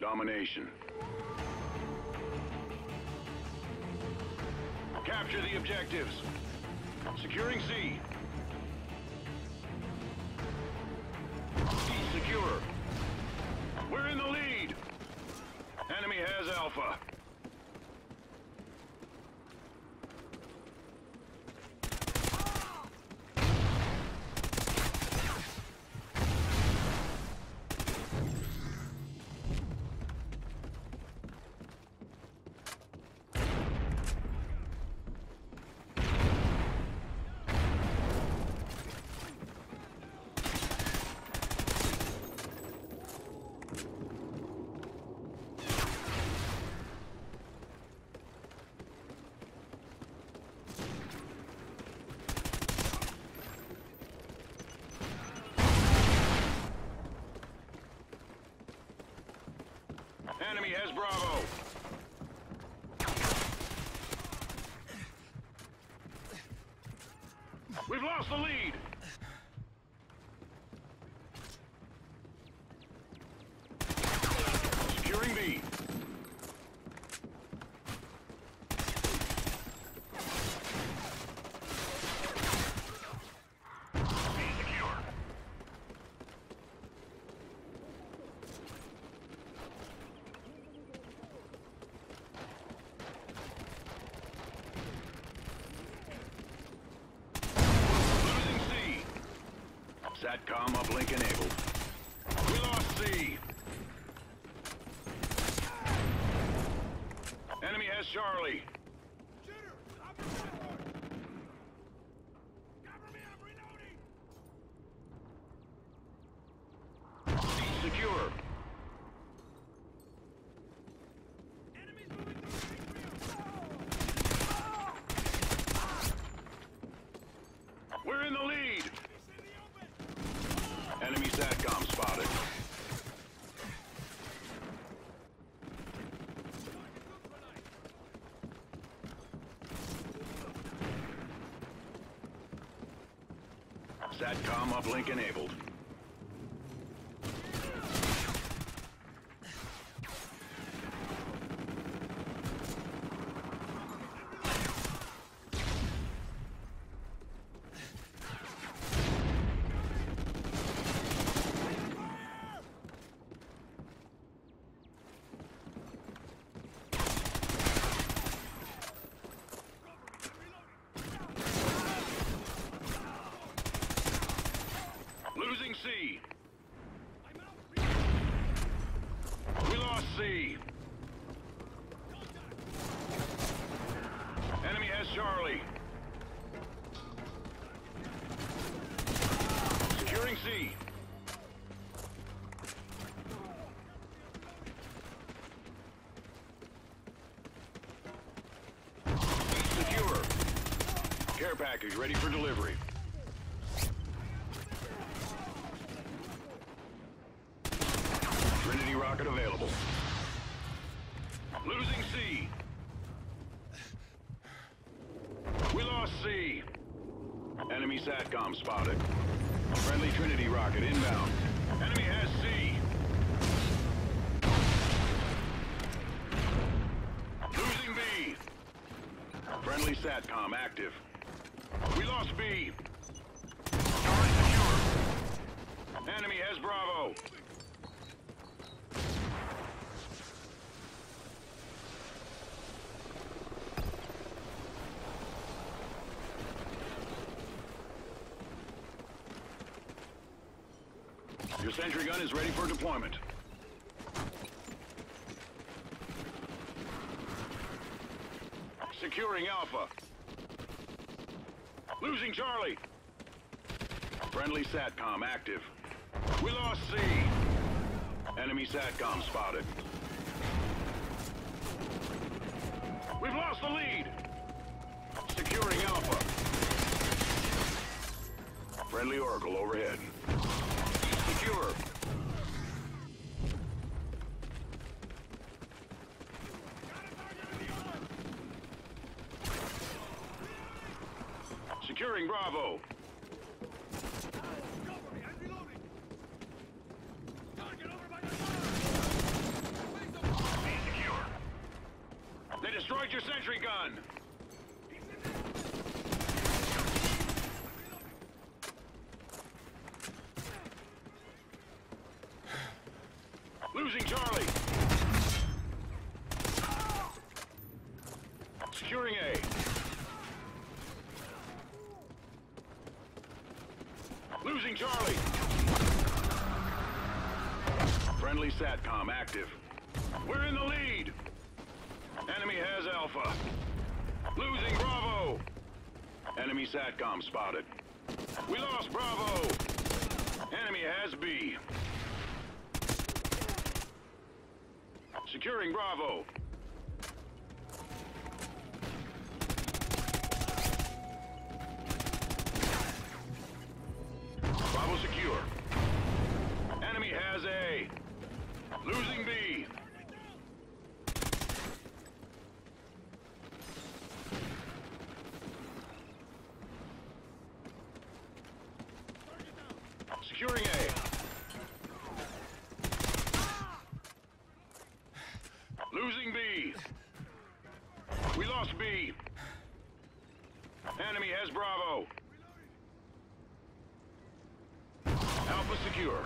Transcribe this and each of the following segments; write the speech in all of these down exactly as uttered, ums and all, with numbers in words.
Domination. Capture the objectives. Securing C. C secure. We're in the lead. Enemy has Alpha. Enemy has Bravo. We've lost the lead. Securing B. SATCOM uplink enabled. We lost C. Enemy has Charlie. Shooter! I'm reloading! Cover me, I'm reloading! C secure. Enemies moving through the atrium! We're in the lead. Enemy SATCOM spotted. SATCOM uplink enabled. Losing C. We lost C. Enemy has Charlie. Securing C. Secure. Care package ready for delivery. Trinity rocket available. Losing C. We lost C. Enemy SATCOM spotted. Friendly Trinity rocket inbound. Enemy has C. Losing B. Friendly SATCOM active. We lost B. Target secure. Enemy has Bravo. Your sentry gun is ready for deployment. Securing Alpha. Losing Charlie. Friendly SATCOM active. We lost C. Enemy SATCOM spotted. We've lost the lead. Securing Alpha. Friendly Oracle overhead. Secure. Securing Bravo. Cover me, I'm reloading! Target over by the fire! destroyed your sentry gun. Losing Charlie. Securing A. Losing Charlie. Friendly SATCOM active. We're in the lead. Enemy has Alpha. Losing Bravo. Enemy SATCOM spotted. We lost Bravo. Enemy has B. Securing Bravo. Bravo secure. Enemy has A. Losing B. Securing A. Losing B. We lost B. Enemy has Bravo. Alpha secure.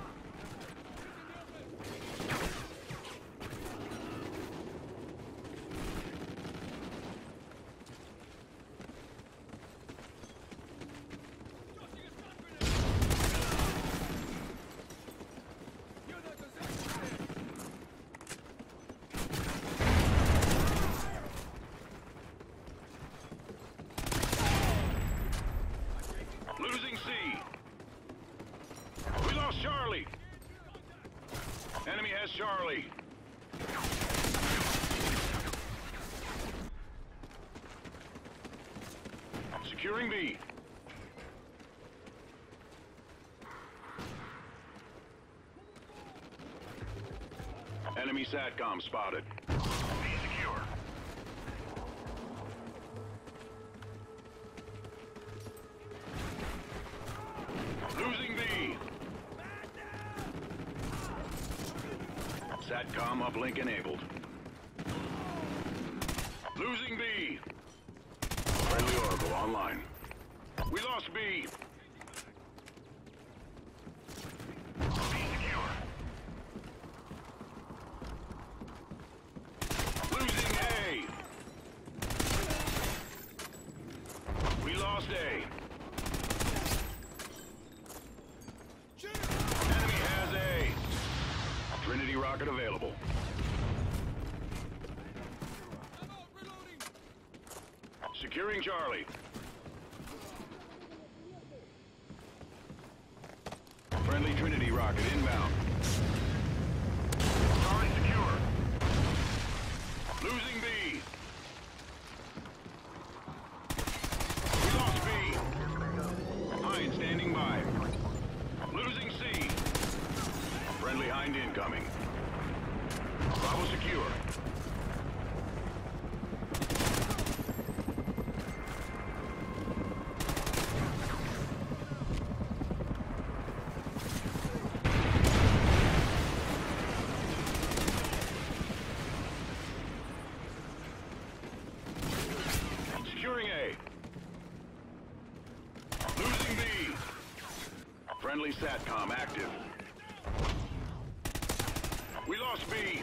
Losing C. We lost Charlie. Enemy has Charlie. Securing B. Enemy SATCOM spotted. B secure. Losing B. SATCOM uplink enabled. Losing B. Friendly Oracle online. We lost B. B secure. Losing A. We lost A. Enemy has A. Trinity rocket available. Securing Charlie. Friendly Trinity rocket inbound. Charlie secure. Losing B. We lost B. Hind standing by. Losing C. Friendly Hind incoming. Bravo secure. Securing A. Losing B. Friendly SATCOM active. We lost B.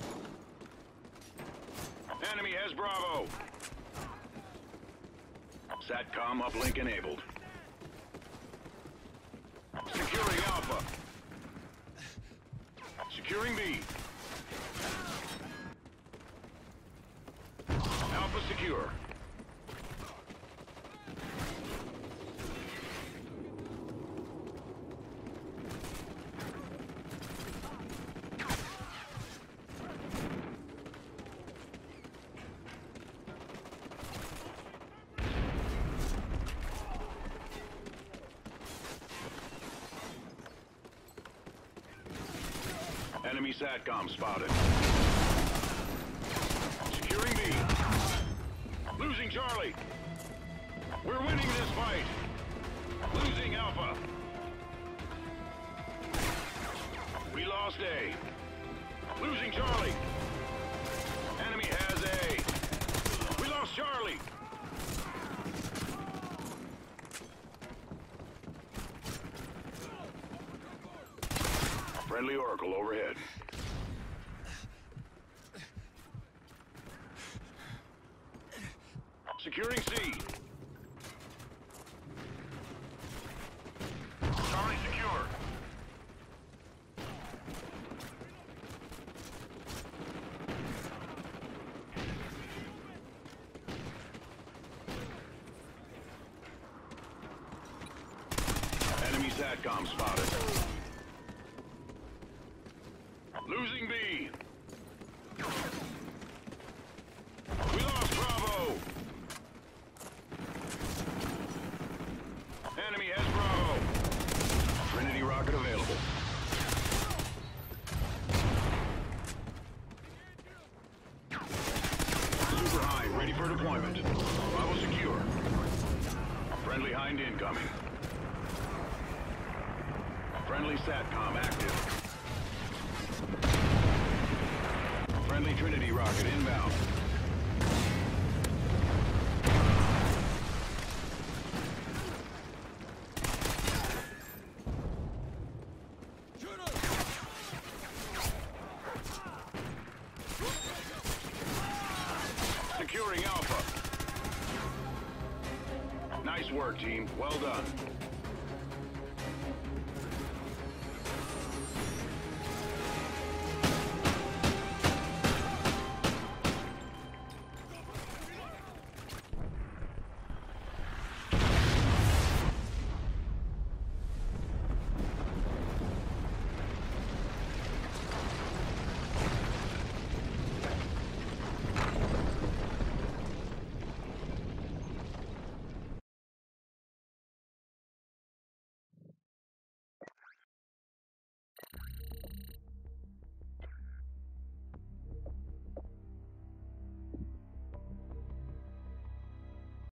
Enemy has Bravo. SATCOM uplink enabled. Securing Alpha. Securing B. Alpha secure. Enemy SATCOM spotted. Securing B. Losing Charlie. We're winning this fight. Losing Alpha. We lost A. Losing Charlie. Enemy has A. Friendly Oracle overhead. Securing C. Charlie secure. Enemy SATCOM spotted. Losing B. We lost Bravo. Enemy has Bravo. Trinity rocket available. Super Hind ready for deployment. Bravo secure. Friendly Hind incoming. Friendly SATCOM active. Friendly Trinity rocket inbound. Securing Alpha. Nice work, team. Well done.